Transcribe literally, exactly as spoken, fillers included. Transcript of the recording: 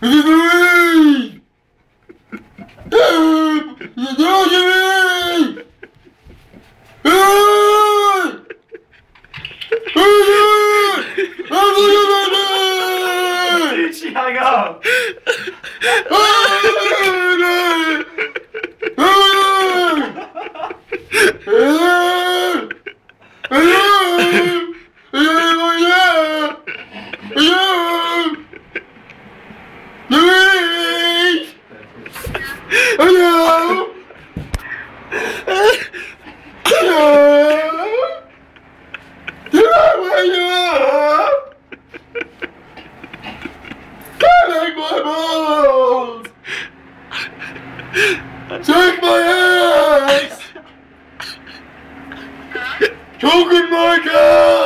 Louise! Help! Don't you me! Did she hang up? Take my ass! Choke in my car!